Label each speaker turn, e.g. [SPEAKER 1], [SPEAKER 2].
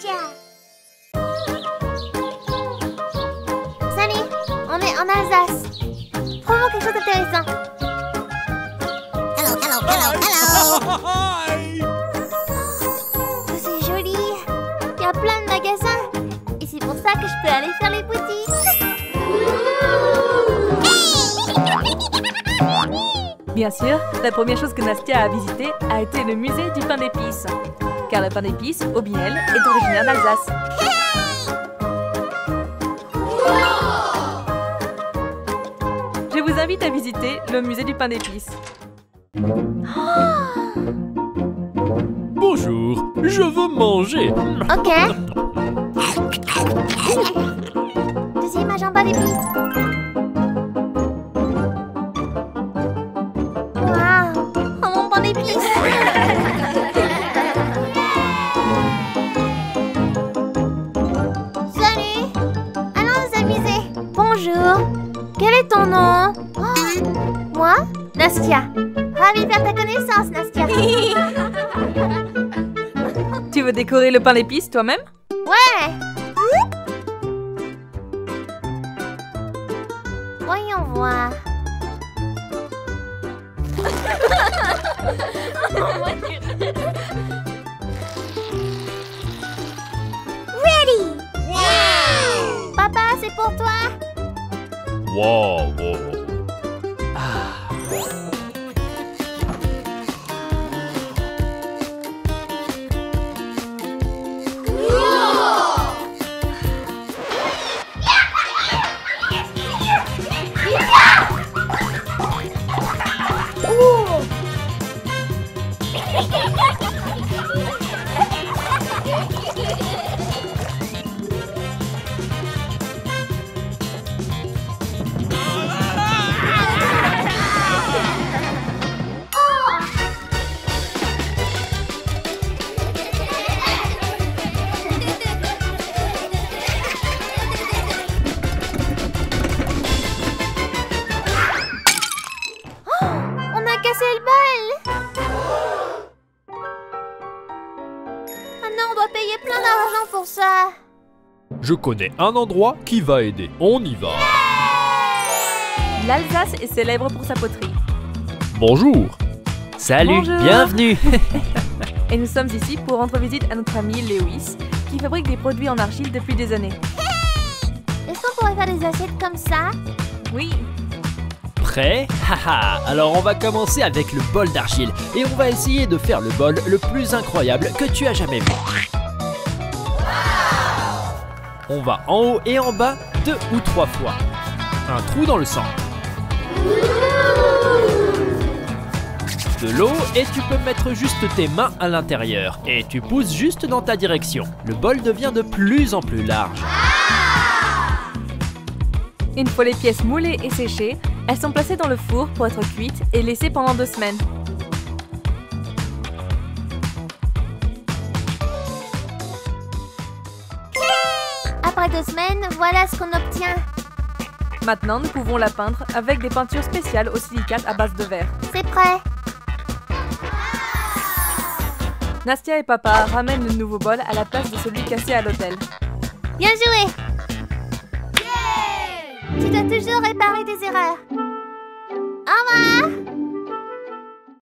[SPEAKER 1] Nastia. Salut, on est en Alsace. Trouve-moi quelque chose d'intéressant. Hello, hello, hello, hello. C'est joli. Il y a plein de magasins. Et c'est pour ça que je peux aller faire les boutiques.
[SPEAKER 2] Bien sûr, la première chose que Nastia a visitée a été le musée du pain d'épices. Car le pain d'épices, au miel, est originaire d'Alsace. Je vous invite à visiter le musée du pain d'épices.
[SPEAKER 3] Bonjour, je veux manger.
[SPEAKER 1] Ok. Deuxième agent pain d'épices. Waouh, oh mon pain d'épices. Salut, allons nous amuser. Bonjour, quel est ton nom? Oh, moi, Nastia. Ravie de faire ta connaissance, Nastia.
[SPEAKER 2] Tu veux décorer le pain d'épices toi-même?
[SPEAKER 1] Ouais. Voyons voir. Ready. Wow. Papa, c'est pour toi.
[SPEAKER 3] Wow, wow.
[SPEAKER 1] Casser le bol. Maintenant, on doit payer plein d'argent pour ça.
[SPEAKER 3] Je connais un endroit qui va aider. On y va.
[SPEAKER 2] L'Alsace est célèbre pour sa poterie.
[SPEAKER 3] Bonjour.
[SPEAKER 4] Salut,
[SPEAKER 2] Bonjour.
[SPEAKER 4] bienvenue.
[SPEAKER 2] Et nous sommes ici pour rendre visite à notre ami Lewis, qui fabrique des produits en argile depuis des années.
[SPEAKER 1] Est-ce qu'on pourrait faire des assiettes comme ça?
[SPEAKER 2] Oui,
[SPEAKER 4] Prêt? Haha. Alors on va commencer avec le bol d'argile et on va essayer de faire le bol le plus incroyable que tu as jamais vu. On va en haut et en bas 2 ou 3 fois. Un trou dans le centre. De l'eau et tu peux mettre juste tes mains à l'intérieur. Et tu pousses juste dans ta direction. Le bol devient de plus en plus large.
[SPEAKER 2] une fois les pièces moulées et séchées, elles sont placées dans le four pour être cuites et laissées pendant 2 semaines.
[SPEAKER 1] Après 2 semaines, voilà ce qu'on obtient.
[SPEAKER 2] Maintenant, nous pouvons la peindre avec des peintures spéciales au silicate à base de verre.
[SPEAKER 1] C'est prêt.
[SPEAKER 2] Nastia et papa ramènent le nouveau bol à la place de celui cassé à l'hôtel.
[SPEAKER 1] Bien joué. Tu dois toujours réparer tes erreurs. Au revoir.